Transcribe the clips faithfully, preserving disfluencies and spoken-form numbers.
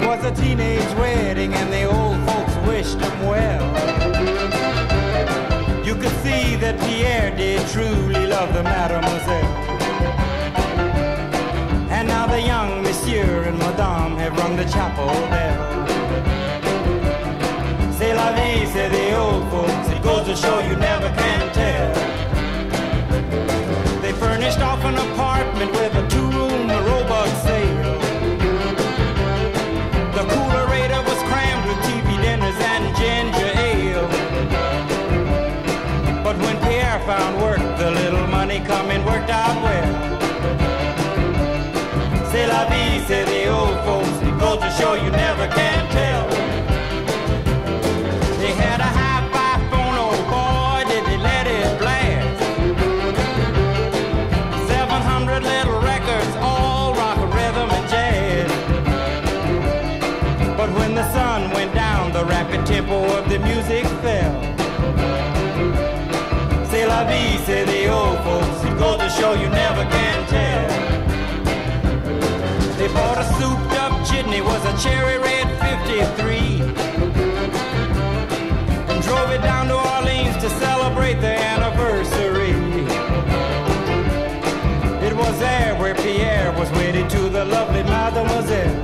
was a teenage wedding and the old folks wished him well. You could see that Pierre did truly love the mademoiselle. And now the young monsieur and madame have rung the chapel bell. C'est la vie, say the old folks, it goes to show you never can tell. They furnished off an apartment with a two-room robot sale. The coolerator was crammed with T V dinners and ginger ale. But when Pierre found work, the little money coming worked out well. C'est la vie, say the old folks, it goes to show you never can tell. They had a hi-fi phone, oh boy, did they let it blast. seven hundred little records, all rock, rhythm, and jazz. But when the sun went down, the rapid tempo of the music fell. C'est la vie, say the old folks, it goes to show you never can tell. They bought a souped-up jitney, was a cherry red fifty-three, and drove it down to Orleans to celebrate their anniversary. It was there where Pierre was wedded to the lovely mademoiselle.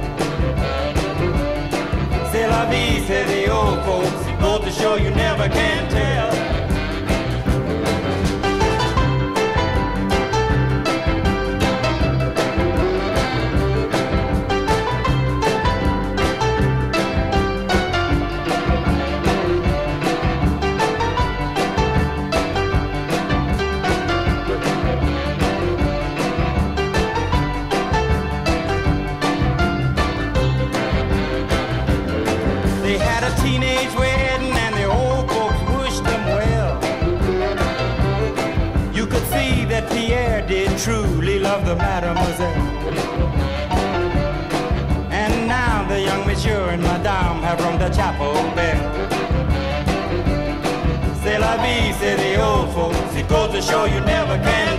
C'est la vie, say the old folks, it goes to show you never can tell. Teenage wedding and the old folks wished them well. You could see that Pierre did truly love the mademoiselle. And now the young monsieur and madame have rung the chapel bell. C'est la vie, say the old folks, it goes to show you never can